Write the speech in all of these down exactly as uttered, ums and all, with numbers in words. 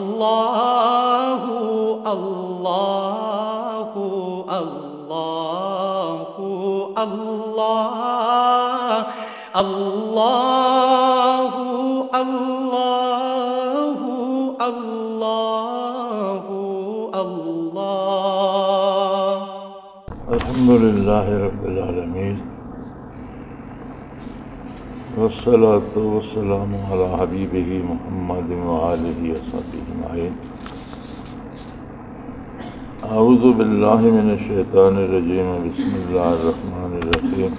اللہ اللہ اللہ اللہ اللہ اللہ اللہ اللہ الحمدللہ رب العالمین والصلاة والسلام علی حبیبہ محمد وآلہ وصحبہ اجمعین۔ اعوذ باللہ من الشیطان الرجیم، بسم اللہ الرحمن الرحیم۔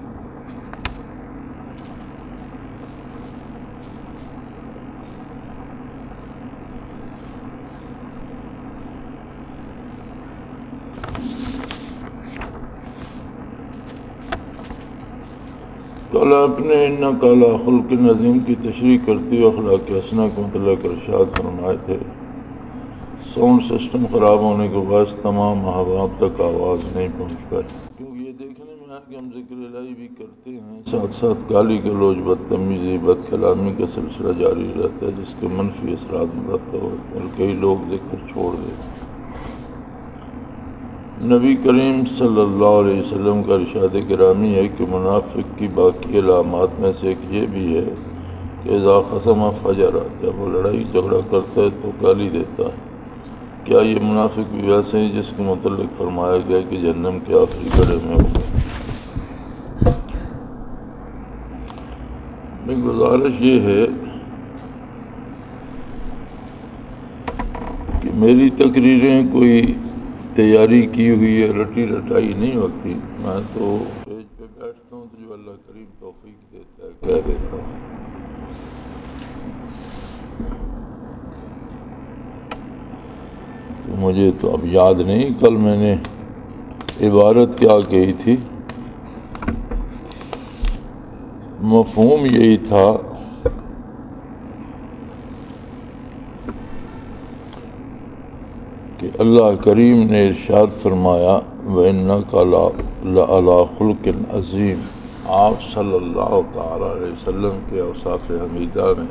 کل اپنے انک علی خلق عظیم کی تشریح کرتے ہوئے اخلاق حسنہ کو متعلق ارشاد فرمائے تھے۔ ساؤنڈ سسٹم خراب ہونے کے باعث تمام احباب تک آواز نہیں پہنچ پائی، کیونکہ یہ دیکھنے میں ہے کہ ہم ذکر الہی بھی کرتے ہیں، ساتھ ساتھ گالی گلوچ، بدتمیزی، بد کلامی کا سلسلہ جاری رہتا ہے، جس کے منفی اثرات مرتب ہوتے ہیں اور کئی لوگ ذکر چھوڑ دیتے ہیں۔ نبی کریم صلی اللہ علیہ وسلم کا ارشاد گرامی ہے کہ منافق کی باقی علامات میں سے ایک یہ بھی ہے کہ اذا خصم فجر، جب وہ لڑائی جھگڑا کرتا ہے تو گالی دیتا ہے۔ کیا یہ منافق بھی ویسے ہی جس کے متعلق فرمایا گیا کہ جہنم کے آخری گڑھے میں ہوگا؟ میری گزارش یہ ہے کہ میری تقریریں کوئی تیاری کی ہوئی ہے، رٹی رٹائی نہیں ہوتی، میں تو پیج پہ بیٹھتا ہوں تو جو اللہ کریم توفیق دیتا ہے کہہ دیتا ہوں۔ تو مجھے تو اب یاد نہیں کل میں نے عبارت کیا کہی تھی، مفہوم یہی تھا کہ اللہ کریم نے ارشاد فرمایا وَإِنَّكَ لَعَلَىٰ خُلُقٍ عَظِيمٍ۔ آپ صلی اللہ تعالیٰ علیہ وسلم کے اوصاف حمیدہ میں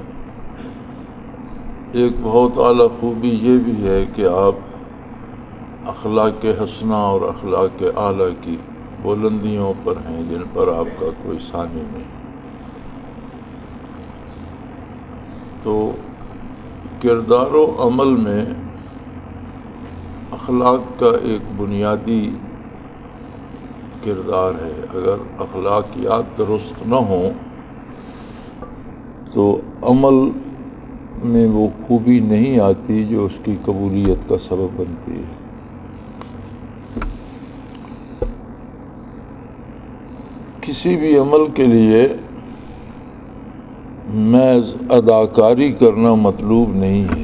ایک بہت اعلیٰ خوبی یہ بھی ہے کہ آپ اخلاق حسنہ اور اخلاق اعلیٰ کی بلندیوں پر ہیں، جن پر آپ کا کوئی ثانی نہیں۔ تو کردار و عمل میں اخلاق کا ایک بنیادی کردار ہے، اگر اخلاقیات درست نہ ہوں تو عمل میں وہ خوبی نہیں آتی جو اس کی قبولیت کا سبب بنتی ہے۔ کسی بھی عمل کے لیے محض اداکاری کرنا مطلوب نہیں ہے،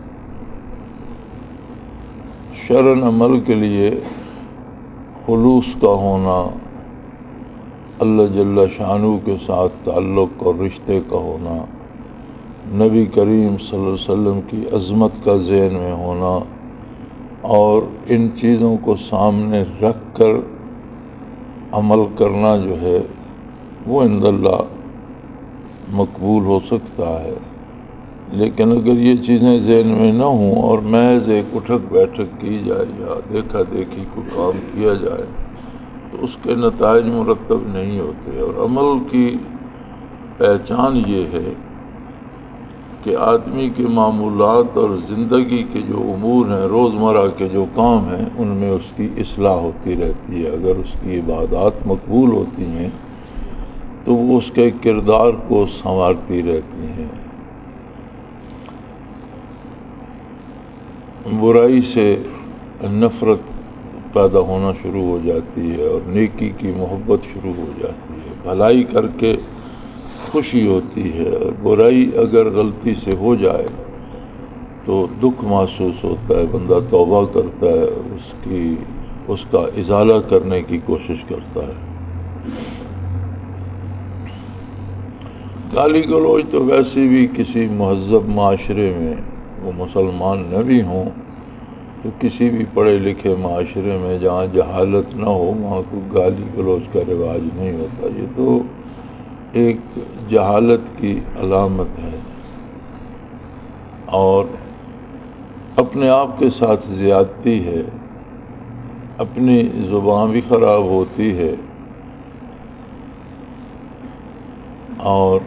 شرعاً عمل کے لیے خلوص کا ہونا، اللہ جل شانہ کے ساتھ تعلق اور رشتے کا ہونا، نبی کریم صلی اللہ علیہ وسلم کی عظمت کا ذہن میں ہونا، اور ان چیزوں کو سامنے رکھ کر عمل کرنا جو ہے وہ عند اللہ مقبول ہو سکتا ہے۔ لیکن اگر یہ چیزیں ذہن میں نہ ہوں اور محض ایک اٹھک بیٹھک کی جائے یا دیکھا دیکھی کو کام کیا جائے تو اس کے نتائج مرتب نہیں ہوتے۔ اور عمل کی پہچان یہ ہے کہ آدمی کے معمولات اور زندگی کے جو امور ہیں، روزمرہ کے جو کام ہیں، ان میں اس کی اصلاح ہوتی رہتی ہے۔ اگر اس کی عبادات مقبول ہوتی ہیں تو وہ اس کے کردار کو سنوارتی رہتی ہیں، برائی سے نفرت پیدا ہونا شروع ہو جاتی ہے اور نیکی کی محبت شروع ہو جاتی ہے، بھلائی کر کے خوشی ہوتی ہے، اور برائی اگر غلطی سے ہو جائے تو دکھ محسوس ہوتا ہے، بندہ توبہ کرتا ہے، اس کی اس کا ازالہ کرنے کی کوشش کرتا ہے۔ گالی گلوچ تو ویسے بھی کسی مہذب معاشرے میں، وہ مسلمان نہ بھی ہوں تو کسی بھی پڑھے لکھے معاشرے میں جہاں جہالت نہ ہو وہاں کوئی گالی گلوچ کا رواج نہیں ہوتا۔ یہ تو ایک جہالت کی علامت ہے، اور اپنے آپ کے ساتھ زیادتی ہے، اپنی زبان بھی خراب ہوتی ہے، اور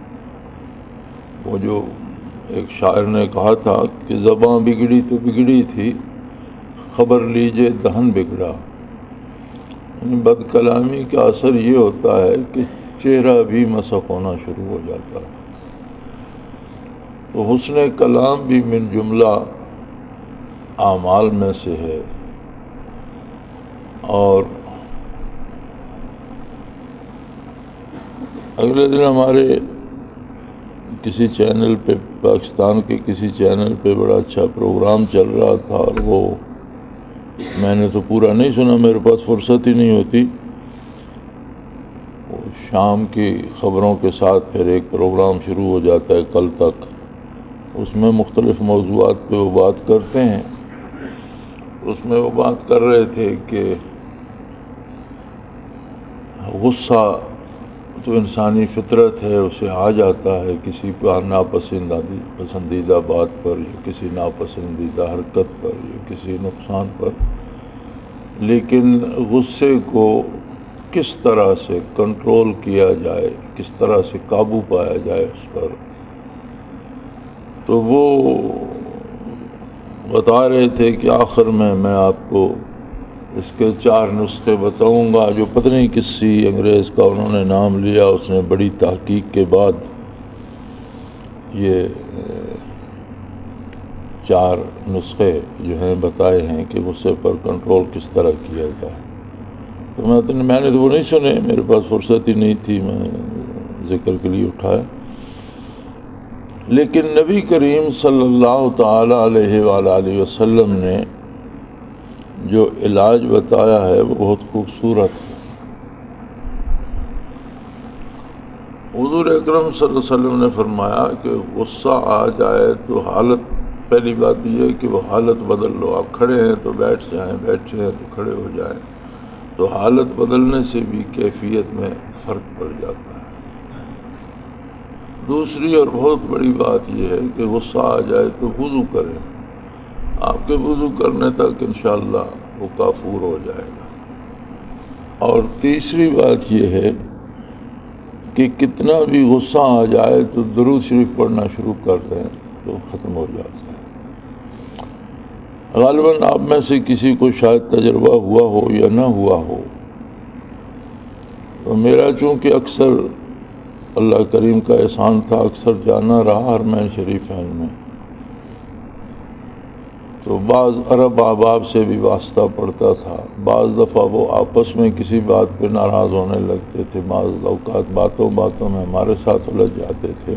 وہ جو ایک شاعر نے کہا تھا کہ زبان بگڑی تو بگڑی تھی، خبر لیجئے دہن بگڑا۔ بد کلامی کا اثر یہ ہوتا ہے کہ چہرہ بھی مسخ ہونا شروع ہو جاتا ہے۔ تو حسن کلام بھی من جملہ اعمال میں سے ہے، اور اگلے دن ہمارے کسی چینل پہ، پاکستان کے کسی چینل پہ بڑا اچھا پروگرام چل رہا تھا، اور وہ میں نے تو پورا نہیں سنا، میرے پاس فرصت ہی نہیں ہوتی۔ وہ شام کی خبروں کے ساتھ پھر ایک پروگرام شروع ہو جاتا ہے کل تک، اس میں مختلف موضوعات پہ وہ بات کرتے ہیں۔ اس میں وہ بات کر رہے تھے کہ غصہ تو انسانی فطرت ہے، اسے آ جاتا ہے کسی پر ناپسندیدہ پسندیدہ بات پر، یا کسی ناپسندیدہ حرکت پر، یا کسی نقصان پر، لیکن غصے کو کس طرح سے کنٹرول کیا جائے، کس طرح سے قابو پایا جائے اس پر، تو وہ بتا رہے تھے کہ آخر میں میں آپ کو اس کے چار نسخے بتاؤں گا، جو پتہ نہیں کسی انگریز کا انہوں نے نام لیا، اس نے بڑی تحقیق کے بعد یہ چار نسخے جو ہیں بتائے ہیں کہ غصے پر کنٹرول کس طرح کیا جائے۔ تو میں تو میں نے تو وہ نہیں سنے، میرے پاس فرصت ہی نہیں تھی، میں ذکر کے لیے اٹھایا۔ لیکن نبی کریم صلی اللہ تعالی علیہ وآلہ وسلم نے جو علاج بتایا ہے وہ بہت خوبصورت ہے۔ حضور اکرم صلی اللہ علیہ وسلم نے فرمایا کہ غصہ آ جائے تو حالت، پہلی بات یہ ہے کہ وہ حالت بدل لو۔ آپ کھڑے ہیں تو بیٹھ جائیں، بیٹھے ہیں تو کھڑے ہو جائیں، تو حالت بدلنے سے بھی کیفیت میں فرق پڑ جاتا ہے۔ دوسری اور بہت بڑی بات یہ ہے کہ غصہ آ جائے تو وضو کریں، آپ کے وضو کرنے تک انشاءاللہ وہ کافور ہو جائے گا۔ اور تیسری بات یہ ہے کہ کتنا بھی غصہ آ جائے تو درود شریف پڑھنا شروع کر دیں تو ختم ہو جاتا ہے۔ غالباً آپ میں سے کسی کو شاید تجربہ ہوا ہو یا نہ ہوا ہو، تو میرا چونکہ اکثر اللہ کریم کا احسان تھا، اکثر جانا رہا حرمین شریفین میں، تو بعض عرب احباب سے بھی واسطہ پڑتا تھا۔ بعض دفعہ وہ آپس میں کسی بات پہ ناراض ہونے لگتے تھے، بعض اوقات باتوں باتوں میں ہمارے ساتھ الجھ جاتے تھے۔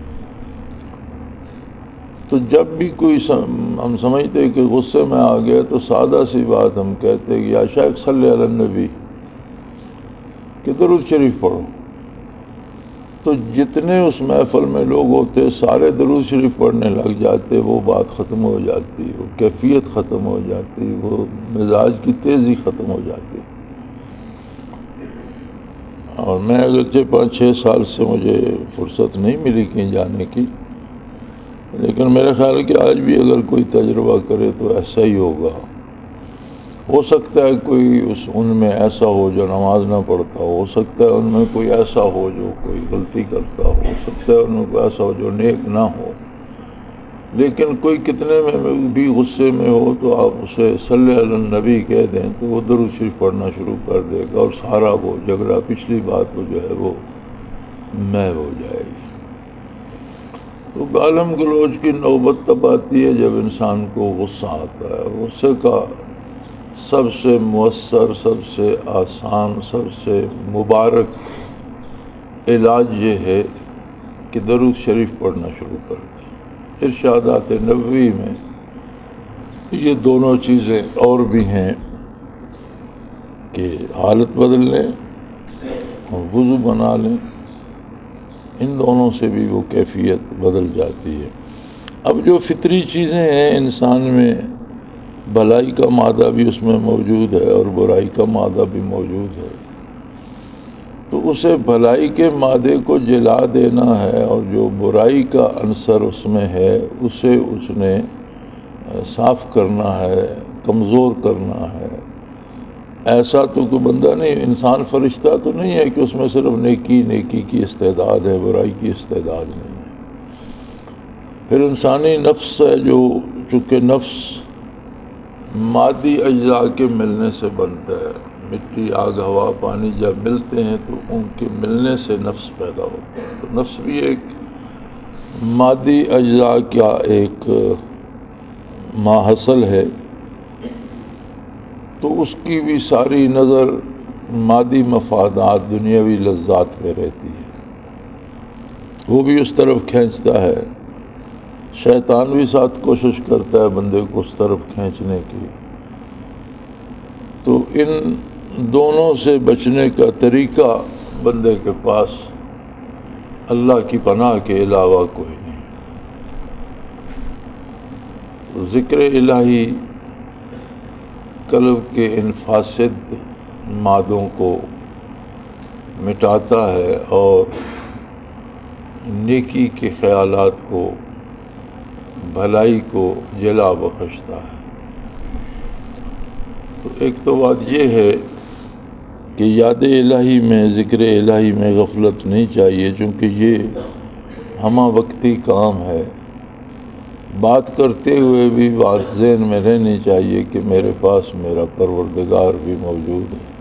تو جب بھی کوئی سم... ہم سمجھتے کہ غصے میں آ گئے تو سادہ سی بات ہم کہتے کہ یا شیخ صلی علی النبی، کہ درود شریف پڑھو، تو جتنے اس محفل میں لوگ ہوتے سارے درود شریف پڑھنے لگ جاتے، وہ بات ختم ہو جاتی، وہ کیفیت ختم ہو جاتی، وہ مزاج کی تیزی ختم ہو جاتی۔ اور میں اگرچہ پانچ چھ سال سے مجھے فرصت نہیں ملی کہیں جانے کی، لیکن میرے خیال ہے کہ آج بھی اگر کوئی تجربہ کرے تو ایسا ہی ہوگا۔ ہو سکتا ہے کوئی اس ان میں ایسا ہو جو نماز نہ پڑھتا ہو، ہو سکتا ہے ان میں کوئی ایسا ہو جو کوئی غلطی کرتا ہو، ہو سکتا ہے ان میں کوئی ایسا ہو جو نیک نہ ہو، لیکن کوئی کتنے میں بھی غصے میں ہو تو آپ اسے صلی علی النبی کہہ دیں تو وہ درود شریف پڑھنا شروع کر دے گا، اور سارا وہ جھگڑا، پچھلی بات وہ جو ہے وہ محو ہو جائے گی۔ تو گالم گلوچ کی نوبت تب آتی ہے جب انسان کو غصہ آتا ہے۔ غصے کا سب سے مؤثر، سب سے آسان، سب سے مبارک علاج یہ ہے کہ درود شریف پڑھنا شروع کر دیں۔ ارشادات نبوی میں یہ دونوں چیزیں اور بھی ہیں کہ حالت بدل لیں اور وضو بنا لیں، ان دونوں سے بھی وہ کیفیت بدل جاتی ہے۔ اب جو فطری چیزیں ہیں انسان میں، بھلائی کا مادہ بھی اس میں موجود ہے اور برائی کا مادہ بھی موجود ہے، تو اسے بھلائی کے مادے کو جلا دینا ہے، اور جو برائی کا عنصر اس میں ہے اسے اس نے صاف کرنا ہے، کمزور کرنا ہے. ایسا تو کوئی بندہ نہیں، انسان فرشتہ تو نہیں ہے کہ اس میں صرف نیکی نیکی کی استعداد ہے، برائی کی استعداد نہیں ہے. پھر انسانی نفس ہے جو چونکہ نفس مادی اجزاء کے ملنے سے بنتا ہے. مٹی، آگ، ہوا، پانی جب ملتے ہیں تو ان کے ملنے سے نفس پیدا ہوتا ہے. تو نفس بھی ایک مادی اجزاء کا ایک ماحصل ہے، تو اس کی بھی ساری نظر مادی مفادات، دنیاوی لذات پہ رہتی ہے. وہ بھی اس طرف کھینچتا ہے. شیطان بھی ساتھ کوشش کرتا ہے بندے کو اس طرف کھینچنے کی. تو ان دونوں سے بچنے کا طریقہ بندے کے پاس اللہ کی پناہ کے علاوہ کوئی نہیں. تو ذکر الہی قلب کے ان فاسد مادوں کو مٹاتا ہے اور نیکی کے خیالات کو، بھلائی کو جلا بخشتا ہے. تو ایک تو بات یہ ہے کہ یاد الہی میں، ذکر الہی میں غفلت نہیں چاہیے، چونکہ یہ ہمہ وقتی کام ہے. بات کرتے ہوئے بھی بات ذہن میں رہنی چاہیے کہ میرے پاس میرا پروردگار بھی موجود ہے.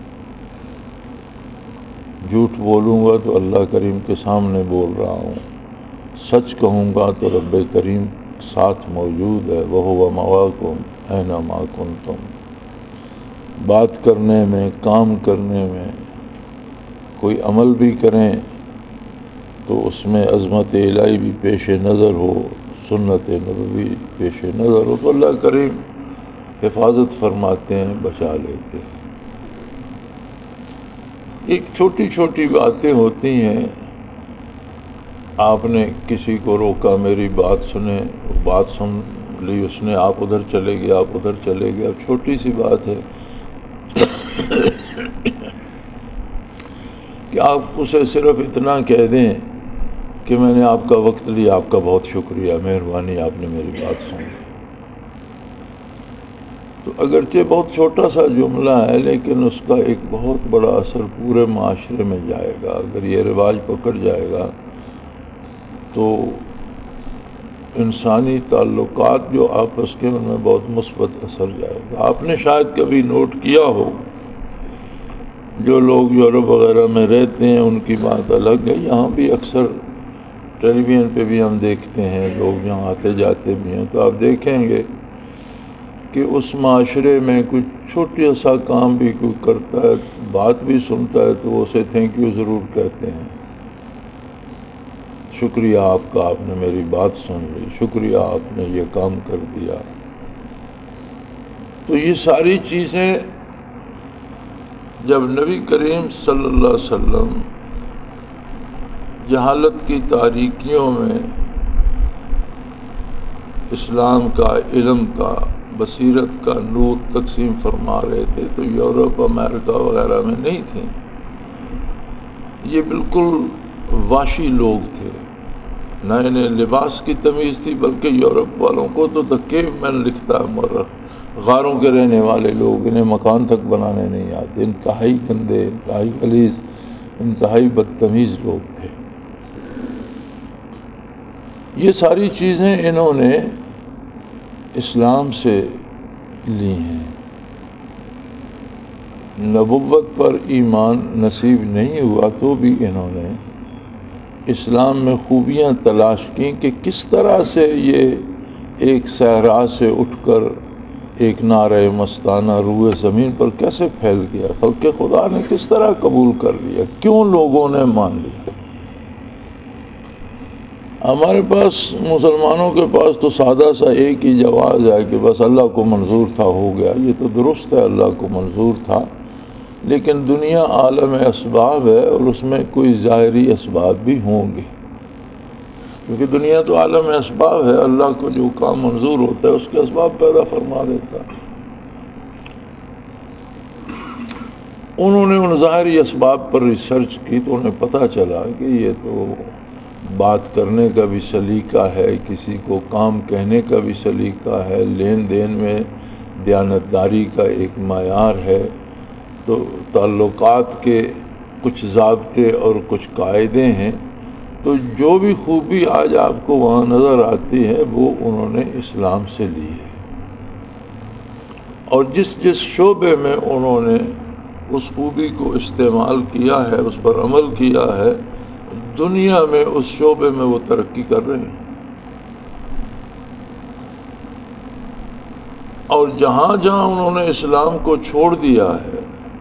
جھوٹ بولوں گا تو اللہ کریم کے سامنے بول رہا ہوں، سچ کہوں گا تو رب کریم ساتھ موجود ہے. وَهُوَ مَعَكُمْ أَيْنَمَا كُنْتُمْ. بات کرنے میں، کام کرنے میں، کوئی عمل بھی کریں تو اس میں عظمت الہی بھی پیش نظر ہو، سنت نبوی پیش نظر ہو، تو اللہ کریم حفاظت فرماتے ہیں، بچا لیتے ہیں. ایک چھوٹی چھوٹی باتیں ہوتی ہیں. آپ نے کسی کو روکا، میری بات سنیں، بات سن لی اس نے، آپ ادھر چلے گئے، آپ ادھر چلے گئے. اب چھوٹی سی بات ہے کہ آپ اسے صرف اتنا کہہ دیں کہ میں نے آپ کا وقت لیا، آپ کا بہت شکریہ، مہربانی، آپ نے میری بات سنی. تو اگرچہ بہت چھوٹا سا جملہ ہے لیکن اس کا ایک بہت بڑا اثر پورے معاشرے میں جائے گا. اگر یہ رواج پکڑ جائے گا تو انسانی تعلقات جو آپس کے، ان میں بہت مثبت اثر جائے گا. آپ نے شاید کبھی نوٹ کیا ہو، جو لوگ یورپ وغیرہ میں رہتے ہیں ان کی بات الگ ہے. یہاں بھی اکثر ٹیلی ویژن پہ بھی ہم دیکھتے ہیں، لوگ یہاں آتے جاتے بھی ہیں، تو آپ دیکھیں گے کہ اس معاشرے میں کچھ چھوٹا سا کام بھی کوئی کرتا ہے، بات بھی سنتا ہے، تو اسے تھینک یو ضرور کہتے ہیں. شکریہ آپ کا، آپ نے میری بات سن لی، شکریہ آپ نے یہ کام کر دیا. تو یہ ساری چیزیں جب نبی کریم صلی اللہ علیہ وسلم جہالت کی تاریکیوں میں اسلام کا، علم کا، بصیرت کا نور تقسیم فرما رہے تھے، تو یورپ، امریکہ وغیرہ میں نہیں تھے. یہ بالکل وحشی لوگ تھے. نہ انہیں لباس کی تمیز تھی، بلکہ یورپ والوں کو تو دا کیو مین لکھتا ہے مورخ، غاروں کے رہنے والے لوگ، انہیں مکان تک بنانے نہیں آتے. انتہائی گندے، انتہائی غلیظ، انتہائی بدتمیز لوگ تھے. یہ ساری چیزیں انہوں نے اسلام سے لی ہیں. نبوت پر ایمان نصیب نہیں ہوا تو بھی انہوں نے اسلام میں خوبیاں تلاش کی کہ کس طرح سے یہ ایک صحرا سے اٹھ کر ایک نعرہ مستانہ روئے زمین پر کیسے پھیل گیا، خلق خدا نے کس طرح قبول کر لیا، کیوں لوگوں نے مان لیا. ہمارے پاس، مسلمانوں کے پاس تو سادہ سا ایک ہی جواز ہے کہ بس اللہ کو منظور تھا، ہو گیا. یہ تو درست ہے، اللہ کو منظور تھا، لیکن دنیا عالم اسباب ہے اور اس میں کوئی ظاہری اسباب بھی ہوں گے، کیونکہ دنیا تو عالم اسباب ہے. اللہ کو جو کام منظور ہوتا ہے اس کے اسباب پیدا فرما دیتا ہے. انہوں نے ان ظاہری اسباب پر ریسرچ کی تو انہیں پتہ چلا کہ یہ تو بات کرنے کا بھی سلیقہ ہے، کسی کو کام کہنے کا بھی سلیقہ ہے، لین دین میں دیانتداری کا ایک معیار ہے، تو تعلقات کے کچھ ضابطے اور کچھ قاعدے ہیں۔ تو جو بھی خوبی آج آپ کو وہاں نظر آتی ہے وہ انہوں نے اسلام سے لی ہے، اور جس جس شعبے میں انہوں نے اس خوبی کو استعمال کیا ہے، اس پر عمل کیا ہے، دنیا میں اس شعبے میں وہ ترقی کر رہے ہیں، اور جہاں جہاں انہوں نے اسلام کو چھوڑ دیا ہے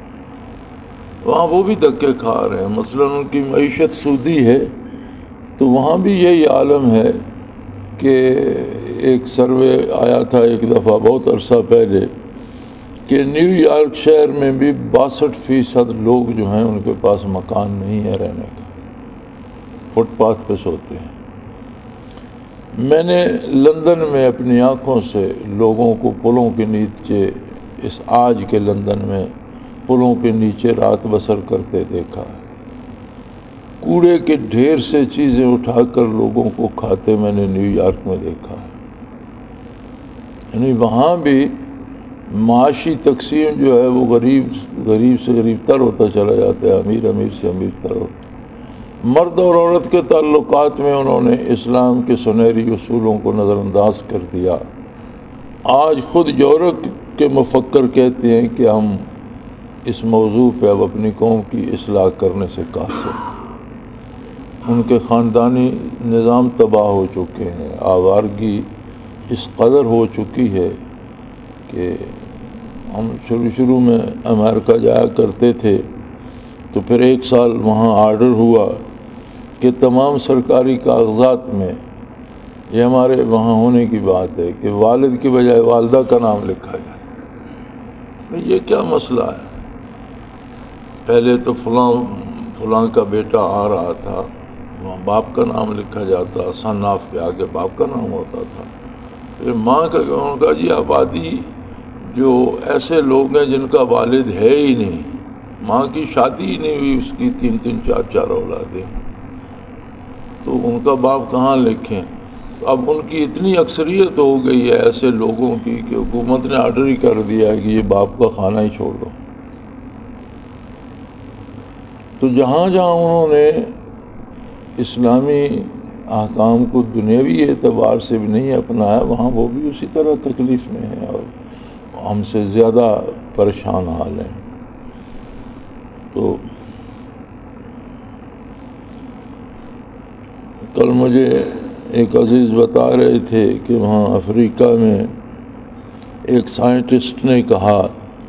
وہاں وہ بھی دھکے کھا رہے ہیں۔ مثلا ان کی معیشت سودی ہے، تو وہاں بھی یہی عالم ہے کہ ایک سروے آیا تھا ایک دفعہ بہت عرصہ پہلے کہ نیو یارک شہر میں بھی باسٹھ فیصد لوگ جو ہیں ان کے پاس مکان نہیں ہے رہنے کا، فٹ پاتھ پہ سوتے ہیں۔ میں نے لندن میں اپنی آنکھوں سے لوگوں کو پلوں کے نیچے، اس آج کے لندن میں پلوں کے نیچے رات بسر کرتے دیکھا ہے، کوڑے کے ڈھیر سے چیزیں اٹھا کر لوگوں کو کھاتے میں نے نیو یارک میں دیکھا ہے۔ یعنی وہاں بھی معاشی تقسیم جو ہے وہ غریب غریب سے غریب تر ہوتا چلا جاتا ہے، امیر امیر سے امیر تر ہوتا ہے۔ مرد اور عورت کے تعلقات میں انہوں نے اسلام کے سنہری اصولوں کو نظر انداز کر دیا۔ آج خود یورپ کے مفکر کہتے ہیں کہ ہم اس موضوع پہ اب اپنی قوم کی اصلاح کرنے سے قاصر ہیں۔ ان کے خاندانی نظام تباہ ہو چکے ہیں، آوارگی اس قدر ہو چکی ہے کہ ہم شروع شروع میں امریکہ جایا کرتے تھے، تو پھر ایک سال وہاں آرڈر ہوا کہ تمام سرکاری کاغذات میں، یہ ہمارے وہاں ہونے کی بات ہے، کہ والد کی بجائے والدہ کا نام لکھا جائے۔ یہ کیا مسئلہ ہے؟ پہلے تو فلاں فلاں کا بیٹا آ رہا تھا، وہاں باپ کا نام لکھا جاتا، سن آف کے آگے باپ کا نام ہوتا تھا۔ پھر ماں کا انہوں نے کہا جی آبادی جو ایسے لوگ ہیں جن کا والد ہے ہی نہیں، ماں کی شادی ہی نہیں ہوئی، اس کی تین تین چار چار اولادیں، تو ان کا باپ کہاں لکھیں؟ تو اب ان کی اتنی اکثریت ہو گئی ہے ایسے لوگوں کی کہ حکومت نے آرڈر ہی کر دیا ہے کہ یہ باپ کا کھانا ہی چھوڑ دو۔ تو جہاں جہاں انہوں نے اسلامی احکام کو دنیاوی اعتبار سے بھی نہیں اپنایا، وہاں وہ بھی اسی طرح تکلیف میں ہیں اور ہم سے زیادہ پریشان حال ہیں۔ تو کل مجھے ایک عزیز بتا رہے تھے کہ وہاں افریقہ میں ایک سائنٹسٹ نے کہا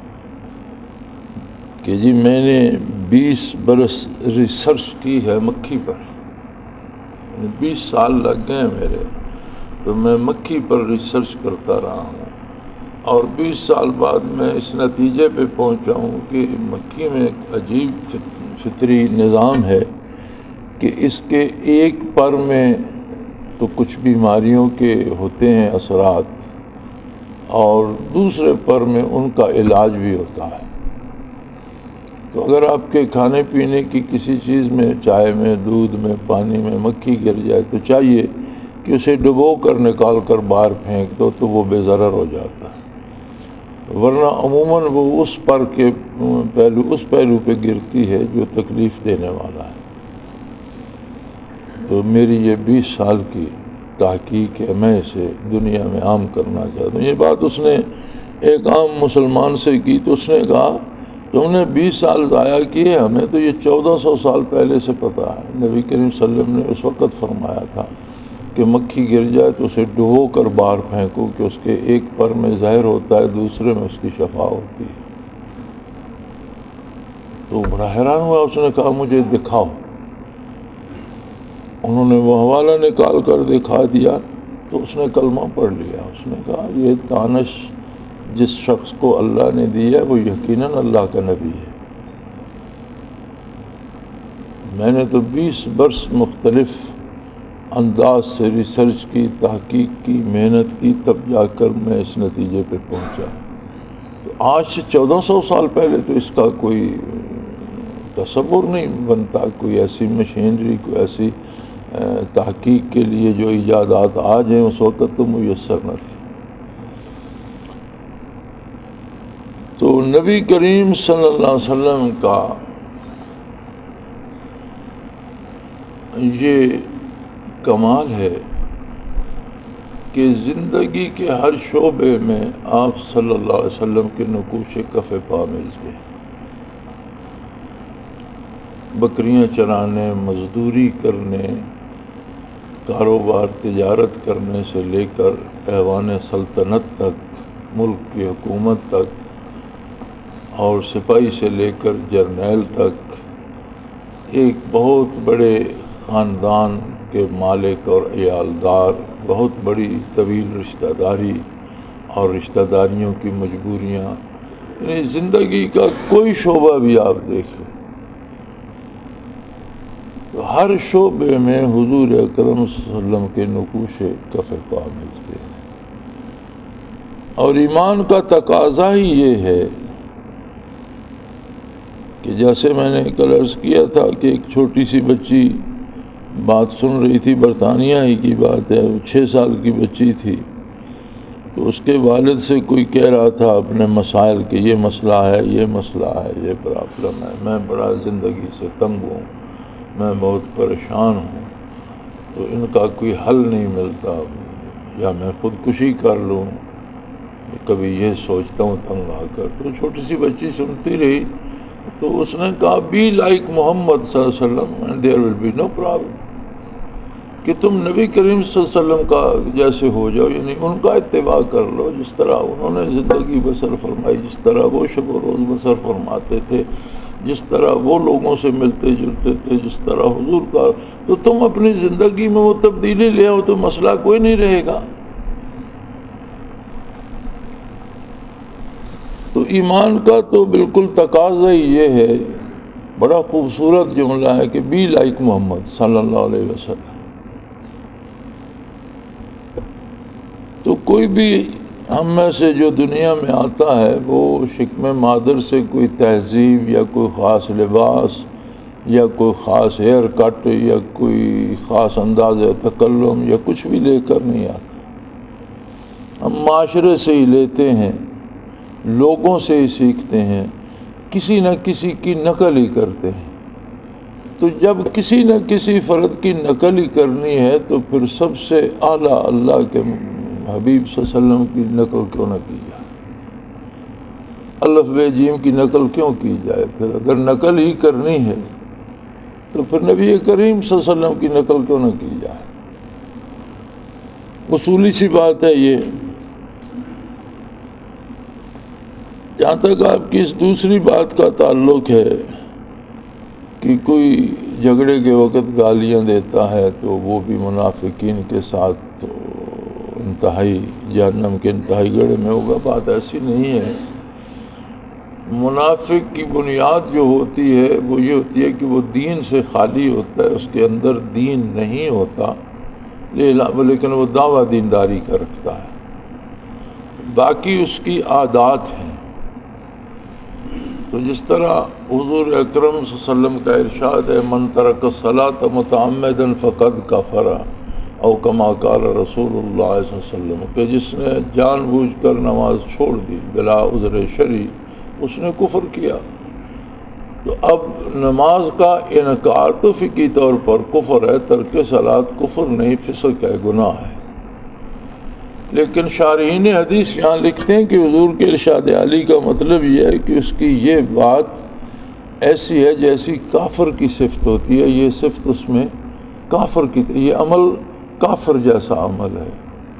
کہ جی میں نے بیس برس ریسرچ کی ہے مکھی پر، بیس سال لگ گئے میرے، تو میں مکھی پر ریسرچ کرتا رہا ہوں، اور بیس سال بعد میں اس نتیجے پہ پہنچا ہوں کہ مکھی میں ایک عجیب فطری نظام ہے کہ اس کے ایک پر میں تو کچھ بیماریوں کے ہوتے ہیں اثرات، اور دوسرے پر میں ان کا علاج بھی ہوتا ہے۔ تو اگر آپ کے کھانے پینے کی کسی چیز میں، چائے میں، دودھ میں، پانی میں مکھی گر جائے تو چاہیے کہ اسے ڈبو کر نکال کر باہر پھینک دو تو وہ بے ضرر ہو جاتا ہے، ورنہ عموماً وہ اس پر کے پہلو اس پہلو پہ گرتی ہے جو تکلیف دینے والا ہے۔ تو میری یہ بیس سال کی تحقیق ہے، میں اسے دنیا میں عام کرنا چاہتا ہوں۔ یہ بات اس نے ایک عام مسلمان سے کی تو اس نے کہا تم نے بیس سال ضائع کیے، ہمیں تو یہ چودہ سو سال پہلے سے پتہ ہے۔ نبی کریم صلی اللہ علیہ وسلم نے اس وقت فرمایا تھا کہ مکھی گر جائے تو اسے ڈبو کر باہر پھینکو کہ اس کے ایک پر میں زہر ہوتا ہے، دوسرے میں اس کی شفا ہوتی ہے۔ تو بڑا حیران ہوا، اس نے کہا مجھے دکھاؤ۔ انہوں نے وہ حوالہ نکال کر دکھا دیا تو اس نے کلمہ پڑھ لیا۔ اس نے کہا یہ دانش جس شخص کو اللہ نے دی ہے وہ یقیناً اللہ کا نبی ہے۔ میں نے تو بیس برس مختلف انداز سے ریسرچ کی، تحقیق کی، محنت کی، تب جا کر میں اس نتیجے پہ پہنچا۔ تو آج سے چودہ سو سال پہلے تو اس کا کوئی تصور نہیں بنتا، کوئی ایسی مشینری، کوئی ایسی تحقیق کے لیے جو ایجادات آج ہیں اس وقت تو میسر نہ تھی۔ تو نبی کریم صلی اللہ علیہ وسلم کا یہ کمال ہے کہ زندگی کے ہر شعبے میں آپ صلی اللہ علیہ وسلم کے نقوش کف پا ملتے ہیں۔ بکریاں چرانے، مزدوری کرنے، کاروبار تجارت کرنے سے لے کر ایوان سلطنت تک، ملک کی حکومت تک، اور سپاہی سے لے کر جرنیل تک، ایک بہت بڑے خاندان کے مالک اور عیالدار، بہت بڑی طویل رشتہ داری اور رشتہ داریوں کی مجبوریاں، یعنی زندگی کا کوئی شعبہ بھی آپ دیکھ لیں تو ہر شعبے میں حضور اکرم صلی اللہ علیہ وسلم کے نقوش کف پا ملتے ہیں۔ اور ایمان کا تقاضا ہی یہ ہے کہ جیسے میں نے کل عرض کیا تھا کہ ایک چھوٹی سی بچی بات سن رہی تھی، برطانیہ ہی کی بات ہے، چھ سال کی بچی تھی، تو اس کے والد سے کوئی کہہ رہا تھا اپنے مسائل کہ یہ مسئلہ ہے، یہ مسئلہ ہے، یہ پرابلم ہے، میں بڑا زندگی سے تنگ ہوں، میں بہت پریشان ہوں، تو ان کا کوئی حل نہیں ملتا، یا میں خودکشی کر لوں، کبھی یہ سوچتا ہوں تنگ آ کر۔ تو چھوٹی سی بچی سنتی رہی، تو اس نے کہا بی لائک محمد صلی اللہ علیہ وسلم and there will be no problem, کہ تم نبی کریم صلی اللہ علیہ وسلم کا جیسے ہو جاؤ، یعنی ان کا اتباع کر لو، جس طرح انہوں نے زندگی بسر فرمائی، جس طرح وہ شب و روز بسر فرماتے تھے، جس طرح وہ لوگوں سے ملتے جلتے تھے، جس طرح حضور کا، تو تم اپنی زندگی میں وہ تبدیلی لے آؤ تو مسئلہ کوئی نہیں رہے گا۔ تو ایمان کا تو بالکل تقاضا ہی یہ ہے، بڑا خوبصورت جملہ ہے کہ بی لائک محمد صلی اللہ علیہ وسلم۔ تو کوئی بھی ہم میں سے جو دنیا میں آتا ہے وہ شکم مادر سے کوئی تہذیب یا کوئی خاص لباس یا کوئی خاص ہیئر کٹ یا کوئی خاص انداز تکلم یا کچھ بھی لے کر نہیں آتا، ہم معاشرے سے ہی لیتے ہیں، لوگوں سے ہی سیکھتے ہیں، کسی نہ کسی کی نقل ہی کرتے ہیں۔ تو جب کسی نہ کسی فرد کی نقل ہی کرنی ہے تو پھر سب سے اعلیٰ اللہ کے حبیب صلی اللہ علیہ وسلم کی نقل کیوں نہ کی جائے، الف بے جیم کی نقل کیوں کی جائے؟ پھر اگر نقل ہی کرنی ہے تو پھر نبی کریم صلی اللہ علیہ وسلم کی نقل کیوں نہ کی جائے؟ اصولی سی بات ہے یہ۔ جہاں تک آپ کی اس دوسری بات کا تعلق ہے کہ کوئی جھگڑے کے وقت گالیاں دیتا ہے تو وہ بھی منافقین کے ساتھ انتہائی جہنم کے انتہائی گڑھے میں ہوگا، بات ایسی نہیں ہے۔ منافق کی بنیاد جو ہوتی ہے وہ یہ ہوتی ہے کہ وہ دین سے خالی ہوتا ہے، اس کے اندر دین نہیں ہوتا، لیکن وہ دعویٰ دینداری کا رکھتا ہے، باقی اس کی عادات ہیں۔ تو جس طرح حضور اکرم صلی اللہ علیہ وسلم کا ارشاد ہے من ترک الصلاۃ متعمدا فقد کفر، او کما قال رسول اللہ صلی اللہ علیہ وسلم، کہ جس نے جان بوجھ کر نماز چھوڑ دی بلا عذر شرعی، اس نے کفر کیا۔ تو اب نماز کا انکار تو فقہی طور پر کفر ہے، ترک صلاۃ کفر نہیں، فسق ہے، گناہ ہے۔ لیکن شارحین حدیث یہاں لکھتے ہیں کہ حضور کے ارشاد علی کا مطلب یہ ہے کہ اس کی یہ بات ایسی ہے جیسی کافر کی صفت ہوتی ہے، یہ صفت اس میں کافر کی، یہ عمل کافر جیسا عمل ہے۔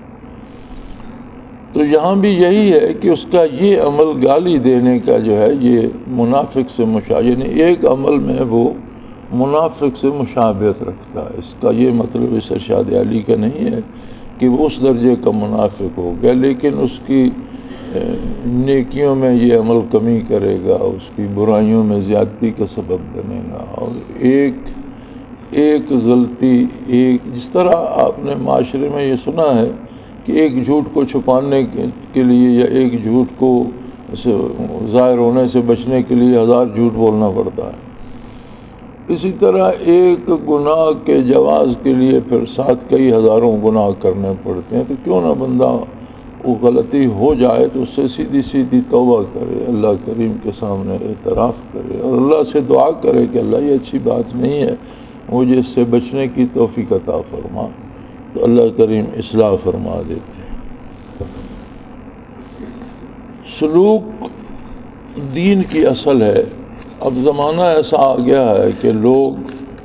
تو یہاں بھی یہی ہے کہ اس کا یہ عمل گالی دینے کا جو ہے یہ منافق سے مشابہ، یعنی ایک عمل میں وہ منافق سے مشابہت رکھتا ہے۔ اس کا یہ مطلب اس ارشاد علی کا نہیں ہے کہ وہ اس درجے کا منافق ہو گیا، لیکن اس کی نیکیوں میں یہ عمل کمی کرے گا، اس کی برائیوں میں زیادتی کا سبب بنے گا۔ اور ایک ایک غلطی، ایک جس طرح آپ نے معاشرے میں یہ سنا ہے کہ ایک جھوٹ کو چھپانے کے لیے یا ایک جھوٹ کو ظاہر ہونے سے بچنے کے لیے ہزار جھوٹ بولنا پڑتا ہے۔ اسی طرح ایک گناہ کے جواز کے لیے پھر ساتھ کئی ہزاروں گناہ کرنے پڑتے ہیں، تو کیوں نہ بندہ وہ غلطی ہو جائے تو اس سے سیدھی سیدھی توبہ کرے، اللہ کریم کے سامنے اعتراف کرے اور اللہ سے دعا کرے کہ اللہ یہ اچھی بات نہیں ہے، مجھے اس سے بچنے کی توفیق عطا فرما، تو اللہ کریم اصلاح فرما دیتے ہیں۔ سلوک دین کی اصل ہے۔ اب زمانہ ایسا آ گیا ہے کہ لوگ،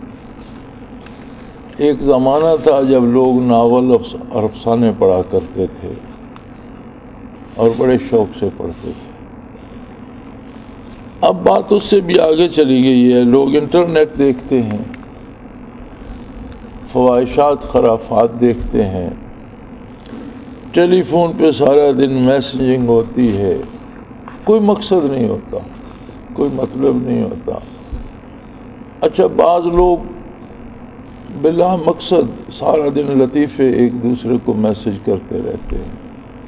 ایک زمانہ تھا جب لوگ ناول اور افسانے پڑھا کرتے تھے اور بڑے شوق سے پڑھتے تھے۔ اب بات اس سے بھی آگے چلی گئی ہے، لوگ انٹرنیٹ دیکھتے ہیں، فواہشات خرافات دیکھتے ہیں، ٹیلی فون پہ سارا دن میسنجنگ ہوتی ہے، کوئی مقصد نہیں ہوتا، کوئی مطلب نہیں ہوتا۔ اچھا، بعض لوگ بلا مقصد سارا دن لطیفے ایک دوسرے کو میسج کرتے رہتے ہیں،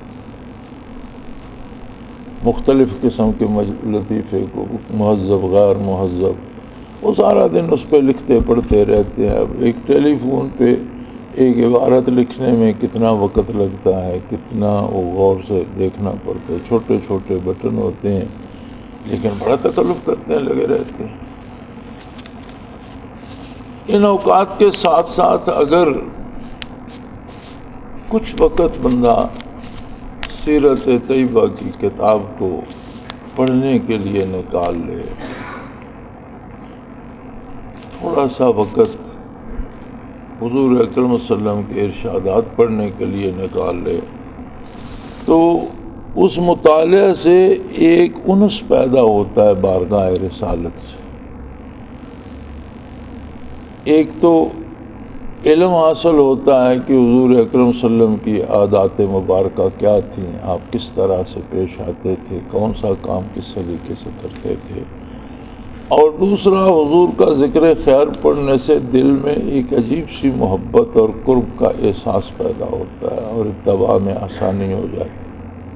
مختلف قسم کے لطیفے کو، مہذب غیر مہذب، وہ سارا دن اس پہ لکھتے پڑھتے رہتے ہیں۔ اب ایک ٹیلی فون پہ ایک عبارت لکھنے میں کتنا وقت لگتا ہے، کتنا وہ غور سے دیکھنا پڑتا ہے، چھوٹے چھوٹے بٹن ہوتے ہیں لیکن بڑا تکلف کرتے ہیں، لگے رہتے ہیں۔ ان اوقات کے ساتھ ساتھ اگر کچھ وقت بندہ سیرت طیبہ کی کتاب کو پڑھنے کے لیے نکال لے، تھوڑا سا وقت حضور اکرم صلی اللہ علیہ وسلم کے ارشادات پڑھنے کے لیے نکال لے، تو اس مطالعہ سے ایک انس پیدا ہوتا ہے بارگاہ رسالت سے۔ ایک تو علم حاصل ہوتا ہے کہ حضور اکرم صلی اللہ علیہ وسلم کی عادات مبارکہ کیا تھیں، آپ کس طرح سے پیش آتے تھے، کون سا کام کس سلیقے سے کرتے تھے، اور دوسرا حضور کا ذکر خیر پڑھنے سے دل میں ایک عجیب سی محبت اور قرب کا احساس پیدا ہوتا ہے اور اتباع میں آسانی ہو جاتی ہے۔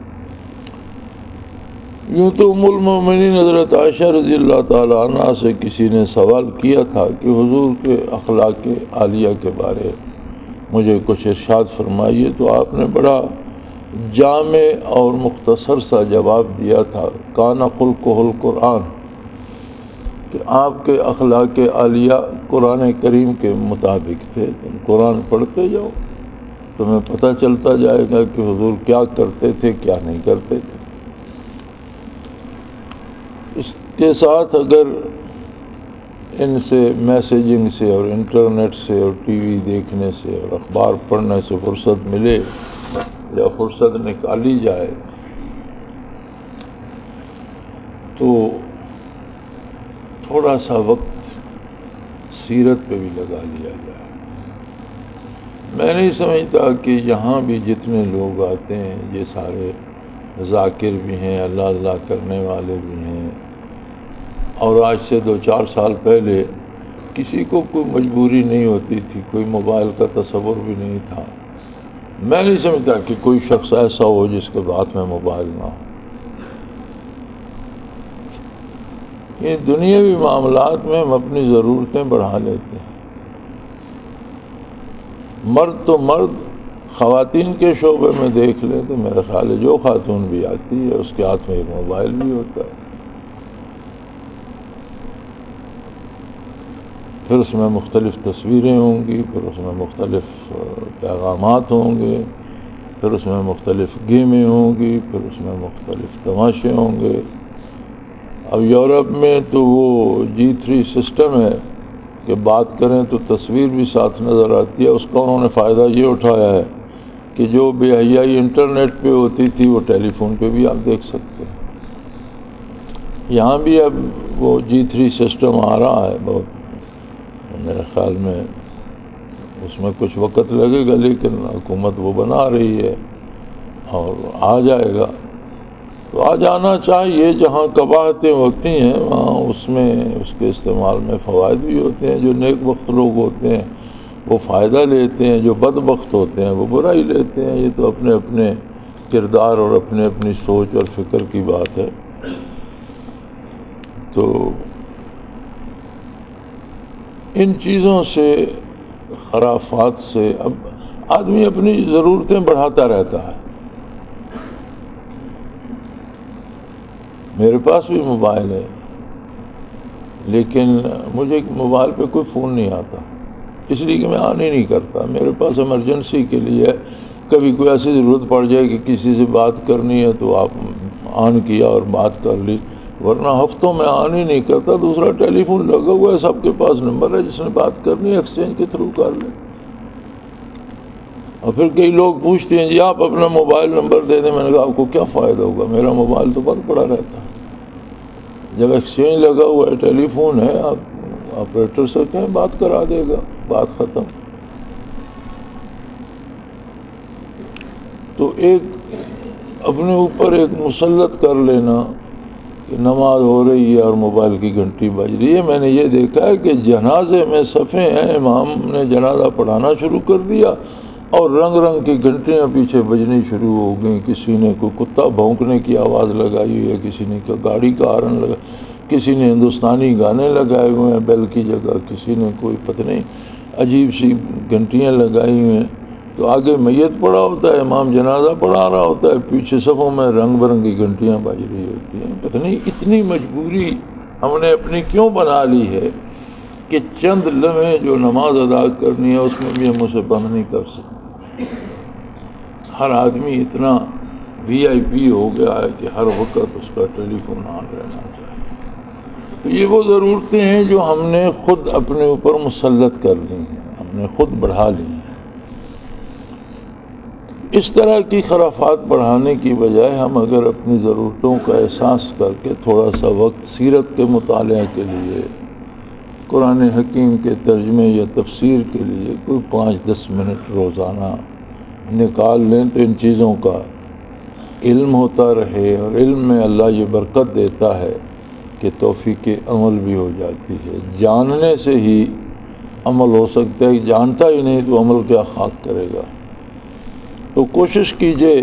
یوں تو ام المومنین حضرت عائشہ رضی اللہ تعالی عنہ سے کسی نے سوال کیا تھا کہ حضور کے اخلاق عالیہ کے بارے مجھے کچھ ارشاد فرمائیے، تو آپ نے بڑا جامع اور مختصر سا جواب دیا تھا، کان خلقہ القرآن، کہ آپ کے اخلاق عالیہ قرآن کریم کے مطابق تھے۔ تم قرآن پڑھتے جاؤ، تمہیں پتہ چلتا جائے گا کہ حضور کیا کرتے تھے، کیا نہیں کرتے تھے۔ اس کے ساتھ اگر ان سے میسیجنگ سے اور انٹرنیٹ سے اور ٹی وی دیکھنے سے اور اخبار پڑھنے سے فرصت ملے یا فرصت نکالی جائے تو تھوڑا سا وقت سیرت پہ بھی لگا لیا جائے۔ میں نہیں سمجھتا کہ یہاں بھی جتنے لوگ آتے ہیں یہ سارے ذاکر بھی ہیں، اللہ اللہ کرنے والے بھی ہیں، اور آج سے دو چار سال پہلے کسی کو کوئی مجبوری نہیں ہوتی تھی، کوئی موبائل کا تصور بھی نہیں تھا۔ میں نہیں سمجھتا کہ کوئی شخص ایسا ہو جس کے ہاتھ میں موبائل نہ ہو۔ یہ دنیاوی معاملات میں ہم اپنی ضرورتیں بڑھا لیتے ہیں۔ مرد تو مرد، خواتین کے شعبے میں دیکھ لیں تو میرے خیال ہے جو خاتون بھی آتی ہے اس کے ہاتھ میں ایک موبائل بھی ہوتا ہے، پھر اس میں مختلف تصویریں ہوں گی، پھر اس میں مختلف پیغامات ہوں گے، پھر اس میں مختلف گیمیں ہوں گی، پھر اس میں مختلف تماشے ہوں گے۔ اب یورپ میں تو وہ جی تھری سسٹم ہے کہ بات کریں تو تصویر بھی ساتھ نظر آتی ہے۔ اس کا انہوں نے فائدہ یہ اٹھایا ہے کہ جو بے حیائی انٹرنیٹ پہ ہوتی تھی وہ ٹیلی فون پہ بھی آپ دیکھ سکتے ہیں۔ یہاں بھی اب وہ جی تھری سسٹم آ رہا ہے، بہت میرے خیال میں اس میں کچھ وقت لگے گا لیکن حکومت وہ بنا رہی ہے اور آ جائے گا۔ تو آ جانا چاہیے، جہاں قباحتیں ہوتی ہیں وہاں اس میں اس کے استعمال میں فوائد بھی ہوتے ہیں۔ جو نیک بخت لوگ ہوتے ہیں وہ فائدہ لیتے ہیں، جو بد بخت ہوتے ہیں وہ برائی لیتے ہیں۔ یہ تو اپنے اپنے کردار اور اپنے اپنی سوچ اور فکر کی بات ہے۔ تو ان چیزوں سے، خرافات سے اب آدمی اپنی ضرورتیں بڑھاتا رہتا ہے۔ میرے پاس بھی موبائل ہے، لیکن مجھے موبائل پہ کوئی فون نہیں آتا، اس لیے کہ میں آن ہی نہیں کرتا۔ میرے پاس ایمرجنسی کے لیے کبھی کوئی ایسی ضرورت پڑ جائے کہ کسی سے بات کرنی ہے تو آپ آن کیا اور بات کر لی، ورنہ ہفتوں میں آن ہی نہیں کرتا۔ دوسرا ٹیلی فون لگا ہوا ہے، سب کے پاس نمبر ہے، جس نے بات کرنی ہے ایکسچینج کے تھرو کر لیں۔ اور پھر کئی لوگ پوچھتے ہیں جی آپ اپنا موبائل نمبر دے دیں، میں نے کہا آپ کو کیا فائدہ ہوگا، میرا موبائل تو بند پڑا رہتا ہے۔ جب ایکسچینج لگا ہوا ہے، ٹیلی فون ہے، آپ آپریٹر سے کہیں بات کرا دے گا، بات ختم۔ تو ایک اپنے اوپر ایک مسلط کر لینا کہ نماز ہو رہی ہے اور موبائل کی گھنٹی بج رہی ہے۔ میں نے یہ دیکھا ہے کہ جنازے میں صفیں ہیں، امام نے جنازہ پڑھانا شروع کر دیا اور رنگ رنگ کی گھنٹیاں پیچھے بجنی شروع ہو گئیں۔ کسی نے کوئی کتا بھونکنے کی آواز لگائی ہوئی ہے، کسی نے گاڑی کا ہارن لگا، کسی نے ہندوستانی گانے لگائے ہوئے ہیں بیل کی جگہ، کسی نے کوئی پتہ نہیں عجیب سی گھنٹیاں لگائی ہوئی ہیں۔ تو آگے میت پڑا ہوتا ہے، امام جنازہ پڑھا رہا ہوتا ہے، پیچھے صفوں میں رنگ برنگی گھنٹیاں بج رہی ہوتی ہیں۔ پتہ نہیں اتنی مجبوری ہم نے اپنی کیوں بنا لی ہے کہ چند لمحے جو نماز ادا کرنی ہے اس میں بھی ہم اسے بند نہیں کر سکتے۔ ہر آدمی اتنا وی آئی پی ہو گیا ہے کہ ہر وقت اس کا ٹیلی فون آن رہنا چاہیے۔ تو یہ وہ ضرورتیں ہیں جو ہم نے خود اپنے اوپر مسلط کر لی ہیں، ہم نے خود بڑھا لی ہیں۔ اس طرح کی خرافات بڑھانے کی بجائے ہم اگر اپنی ضرورتوں کا احساس کر کے تھوڑا سا وقت سیرت کے مطالعہ کے لیے، قرآن حکیم کے ترجمے یا تفسیر کے لیے کوئی پانچ دس منٹ روزانہ نکال لیں تو ان چیزوں کا علم ہوتا رہے، اور علم میں اللہ یہ برکت دیتا ہے کہ توفیق عمل بھی ہو جاتی ہے۔ جاننے سے ہی عمل ہو سکتا ہے، جانتا ہی نہیں تو عمل کیا خاک کرے گا۔ تو کوشش کیجئے،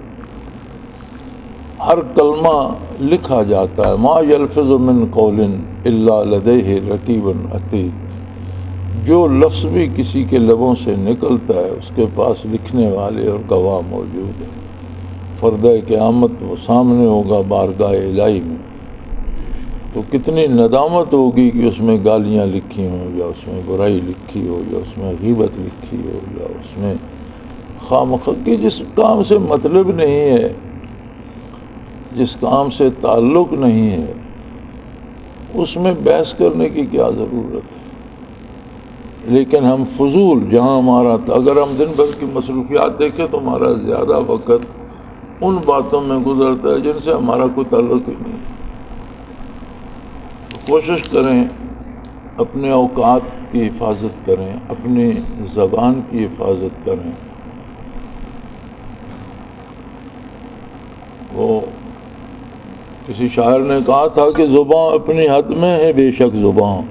ہر کلمہ لکھا جاتا ہے، ما یلفظ من قول الا لدیہ رقیب عتید، جو لفظ بھی کسی کے لبوں سے نکلتا ہے اس کے پاس لکھنے والے اور گواہ موجود ہیں۔ فردہ قیامت وہ سامنے ہوگا بارگاہ الہی میں، تو کتنی ندامت ہوگی کہ اس میں گالیاں لکھی ہوں، یا اس میں برائی لکھی ہو، یا اس میں غیبت لکھی ہو، یا اس میں خواہ کی جس کام سے مطلب نہیں ہے، جس کام سے تعلق نہیں ہے، اس میں بحث کرنے کی کیا ضرورت ہے۔ لیکن ہم فضول، جہاں ہمارا اگر ہم دن بھر کی مصروفیات دیکھیں تو ہمارا زیادہ وقت ان باتوں میں گزرتا ہے جن سے ہمارا کوئی تعلق ہی نہیں ہے۔ کوشش کریں اپنے اوقات کی حفاظت کریں، اپنی زبان کی حفاظت کریں۔ وہ کسی شاعر نے کہا تھا کہ زبان اپنی حد میں ہے بے شک زبان،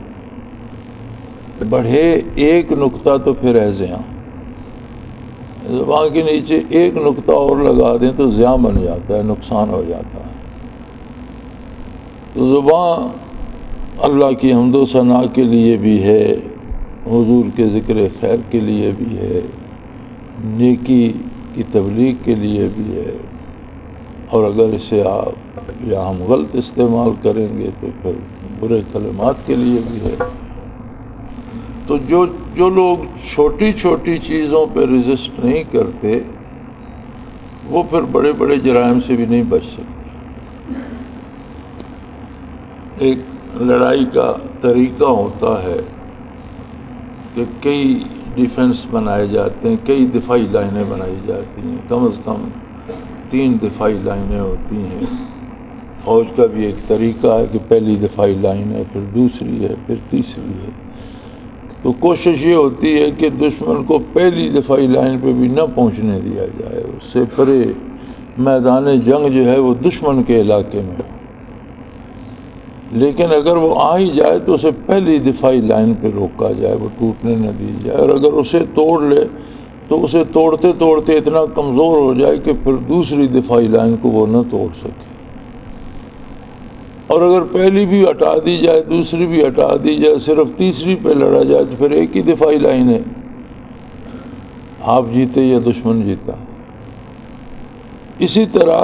بڑھے ایک نقطہ تو پھر ہے زیاں۔ زبان کے نیچے ایک نقطہ اور لگا دیں تو زیاں بن جاتا ہے، نقصان ہو جاتا ہے۔ تو زبان اللہ کی حمد و ثنا کے لیے بھی ہے، حضور کے ذکر خیر کے لیے بھی ہے، نیکی کی تبلیغ کے لیے بھی ہے، اور اگر اسے آپ یا ہم غلط استعمال کریں گے تو پھر برے کلمات کے لیے بھی ہے۔ تو جو جو لوگ چھوٹی چھوٹی چیزوں پہ ریزسٹ نہیں کرتے وہ پھر بڑے بڑے جرائم سے بھی نہیں بچ سکتے۔ ایک لڑائی کا طریقہ ہوتا ہے کہ کئی ڈیفنس بنائے جاتے ہیں، کئی دفاعی لائنیں بنائی جاتی ہیں، کم از کم تین دفاعی لائنیں ہوتی ہیں۔ فوج کا بھی ایک طریقہ ہے کہ پہلی دفاعی لائن ہے، پھر دوسری ہے، پھر تیسری ہے۔ تو کوشش یہ ہوتی ہے کہ دشمن کو پہلی دفاعی لائن پہ بھی نہ پہنچنے دیا جائے، اس سے پرے میدان جنگ جو ہے وہ دشمن کے علاقے میں ہو، لیکن اگر وہ آ ہی جائے تو اسے پہلی دفاعی لائن پہ روکا جائے، وہ ٹوٹنے نہ دی جائے، اور اگر اسے توڑ لے تو اسے توڑتے توڑتے اتنا کمزور ہو جائے کہ پھر دوسری دفاعی لائن کو وہ نہ توڑ سکے۔ اور اگر پہلی بھی ہٹا دی جائے، دوسری بھی ہٹا دی جائے، صرف تیسری پہ لڑا جائے تو پھر ایک ہی دفاعی لائن ہے، آپ جیتے یا دشمن جیتا۔ اسی طرح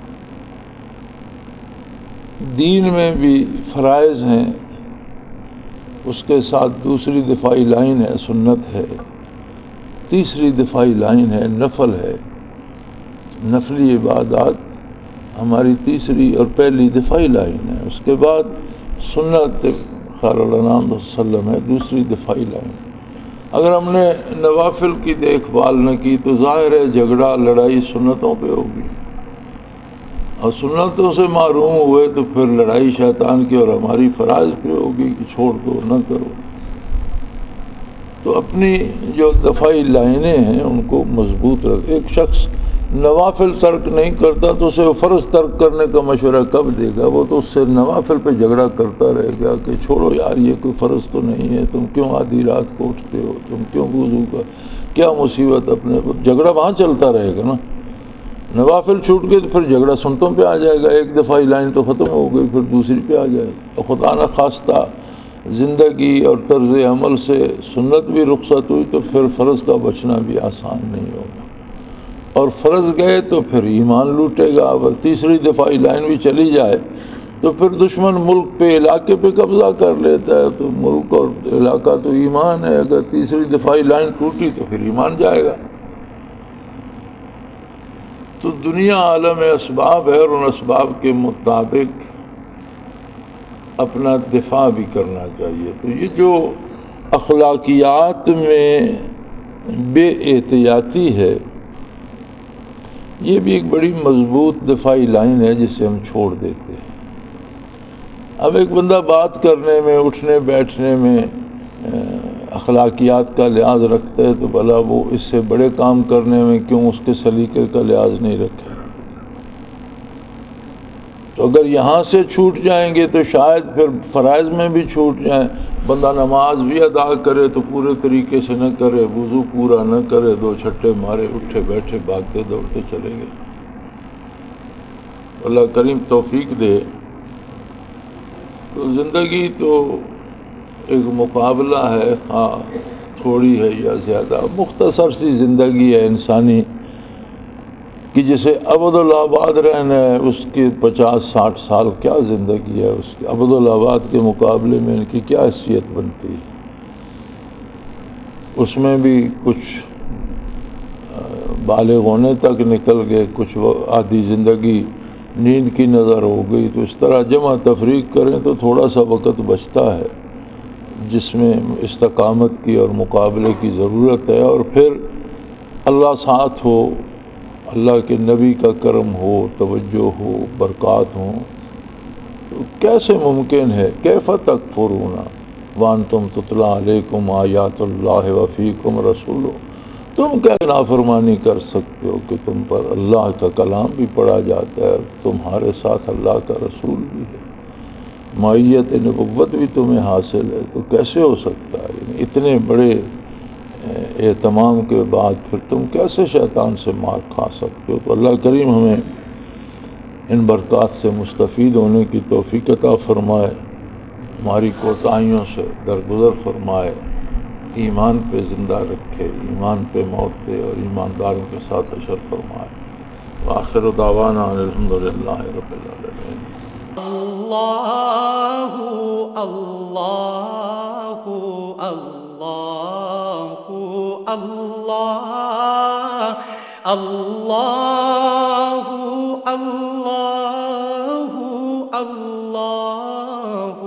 دین میں بھی فرائض ہیں، اس کے ساتھ دوسری دفاعی لائن ہے سنت ہے، تیسری دفاعی لائن ہے نفل ہے۔ نفلی عبادات ہماری تیسری اور پہلی دفاعی لائن ہے، اس کے بعد سنت خیر الانام صلی اللہ علیہ وسلم ہے دوسری دفاعی لائن۔ اگر ہم نے نوافل کی دیکھ بھال نہ کی تو ظاہر ہے جھگڑا لڑائی سنتوں پہ ہوگی، اور سنتوں سے محروم ہوئے تو پھر لڑائی شیطان کی اور ہماری فرائض پہ ہوگی کہ چھوڑ دو نہ کرو۔ تو اپنی جو دفاعی لائنیں ہیں ان کو مضبوط رکھ۔ ایک شخص نوافل ترک نہیں کرتا تو اسے فرض ترک کرنے کا مشورہ کب دے گا؟ وہ تو اس سے نوافل پہ جھگڑا کرتا رہے گا کہ چھوڑو یار یہ کوئی فرض تو نہیں ہے، تم کیوں آدھی رات کو اٹھتے ہو، تم کیوں وضو کا کیا مصیبت اپنے کو، جھگڑا وہاں چلتا رہے گا نا۔ نوافل چھوٹ گئے تو پھر جھگڑا سنتوں پہ آ جائے گا، ایک دفعی لائن تو ختم ہو گئی، پھر دوسری پہ آ جائے گا۔ خدا نہ خواستہ زندگی اور طرز عمل سے سنت بھی رخصت ہوئی تو پھر فرض کا بچنا بھی آسان نہیں ہوگا، اور فرض گئے تو پھر ایمان لوٹے گا۔ اگر تیسری دفاعی لائن بھی چلی جائے تو پھر دشمن ملک پہ علاقے پہ قبضہ کر لیتا ہے، تو ملک اور علاقہ تو ایمان ہے، اگر تیسری دفاعی لائن ٹوٹی تو پھر ایمان جائے گا۔ تو دنیا عالم اسباب ہے اور ان اسباب کے مطابق اپنا دفاع بھی کرنا چاہیے۔ تو یہ جو اخلاقیات میں بے احتیاطی ہے یہ بھی ایک بڑی مضبوط دفاعی لائن ہے جسے ہم چھوڑ دیتے ہیں۔ اب ایک بندہ بات کرنے میں، اٹھنے بیٹھنے میں اخلاقیات کا لحاظ رکھتا ہے تو بھلا وہ اس سے بڑے کام کرنے میں کیوں اس کے سلیقے کا لحاظ نہیں رکھے؟ تو اگر یہاں سے چھوٹ جائیں گے تو شاید پھر فرائض میں بھی چھوٹ جائیں۔ بندہ نماز بھی ادا کرے تو پورے طریقے سے نہ کرے، وضو پورا نہ کرے، دو چھٹے مارے، اٹھے بیٹھے بھاگتے دوڑتے چلے گئے۔ اللہ کریم توفیق دے۔ تو زندگی تو ایک مقابلہ ہے، ہاں تھوڑی ہے یا زیادہ، مختصر سی زندگی ہے انسانی کہ جسے ابدالآباد رہنا ہے، اس کے پچاس ساٹھ سال کیا زندگی ہے، اس کے ابدالآباد کے مقابلے میں ان کی کیا حیثیت بنتی ہے۔ اس میں بھی کچھ بالغ ہونے تک نکل گئے، کچھ آدھی زندگی نیند کی نظر ہو گئی، تو اس طرح جمع تفریق کریں تو تھوڑا سا وقت بچتا ہے جس میں استقامت کی اور مقابلے کی ضرورت ہے، اور پھر اللہ ساتھ ہو، اللہ کے نبی کا کرم ہو، توجہ ہو، برکات ہوں، تو کیسے ممکن ہے؟ کیف تکفرون وانتم تتلی علیکم آیات اللہ وفیکم رسولہ، تم کیا نافرمانی کر سکتے ہو کہ تم پر اللہ کا کلام بھی پڑھا جاتا ہے، تمہارے ساتھ اللہ کا رسول بھی ہے، معیت نبوت بھی تمہیں حاصل ہے، تو کیسے ہو سکتا ہے؟ یعنی اتنے بڑے اہتمام کے بعد پھر تم کیسے شیطان سے مار کھا سکتے ہو؟ تو اللہ کریم ہمیں ان برکات سے مستفید ہونے کی توفیق عطا فرمائے، ہماری کوتاہیوں سے درگزر فرمائے، ایمان پہ زندہ رکھے، ایمان پہ موت دے اور ایمانداروں کے ساتھ حشر فرمائے۔ وآخر دعوانا الحمدللہ رب العالمین۔ اللہ اللہ اللہ اللہ اللہ اللہ اللہ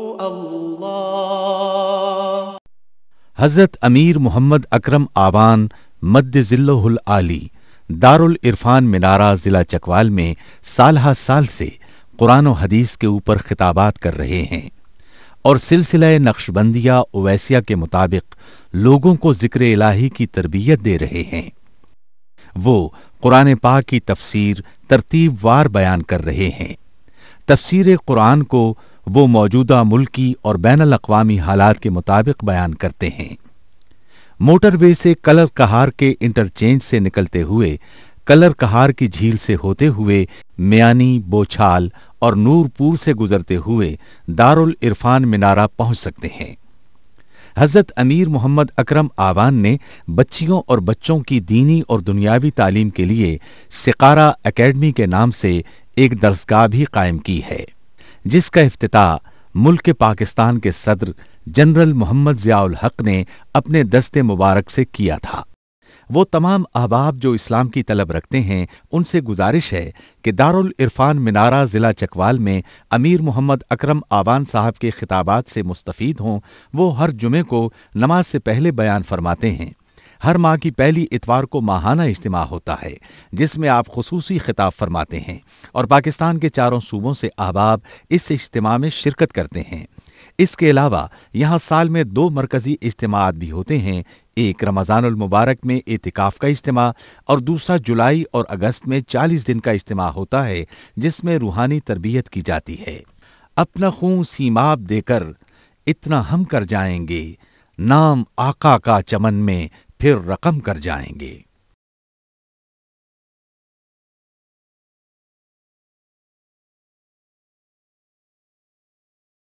اللہ۔ حضرت امیر محمد اکرم آوان مد ذلہ العالی دارالعرفان منارہ ضلع چکوال میں سالہ سال سے قرآن و حدیث کے اوپر خطابات کر رہے ہیں اور سلسلہ نقشبندیہ اویسیہ کے مطابق لوگوں کو ذکر الہی کی تربیت دے رہے ہیں۔ وہ قرآن پاک کی تفسیر ترتیب وار بیان کر رہے ہیں۔ تفسیر قرآن کو وہ موجودہ ملکی اور بین الاقوامی حالات کے مطابق بیان کرتے ہیں۔ موٹر وے سے کلر کہار کے انٹرچینج سے نکلتے ہوئے کلر کہار کی جھیل سے ہوتے ہوئے میانی، بوچھال اور نورپور سے گزرتے ہوئے دارل عرفان منارہ پہنچ سکتے ہیں۔ حضرت امیر محمد اکرم آوان نے بچیوں اور بچوں کی دینی اور دنیاوی تعلیم کے لیے سقارہ اکیڈمی کے نام سے ایک درسگاہ بھی قائم کی ہے، جس کا افتتاح ملک پاکستان کے صدر جنرل محمد ضیاء الحق نے اپنے دست مبارک سے کیا تھا۔ وہ تمام احباب جو اسلام کی طلب رکھتے ہیں ان سے گزارش ہے کہ دارالعرفان منارہ ضلع چکوال میں امیر محمد اکرم آوان صاحب کے خطابات سے مستفید ہوں۔ وہ ہر جمعے کو نماز سے پہلے بیان فرماتے ہیں۔ ہر ماہ کی پہلی اتوار کو ماہانہ اجتماع ہوتا ہے جس میں آپ خصوصی خطاب فرماتے ہیں اور پاکستان کے چاروں صوبوں سے احباب اس اجتماع میں شرکت کرتے ہیں۔ اس کے علاوہ یہاں سال میں دو مرکزی اجتماعات بھی ہوتے ہیں، ایک رمضان المبارک میں اعتکاف کا اجتماع اور دوسرا جولائی اور اگست میں چالیس دن کا اجتماع ہوتا ہے جس میں روحانی تربیت کی جاتی ہے۔ اپنا خون سیماب دے کر اتنا ہم کر جائیں گے، نام آقا کا چمن میں پھر رقم کر جائیں گے۔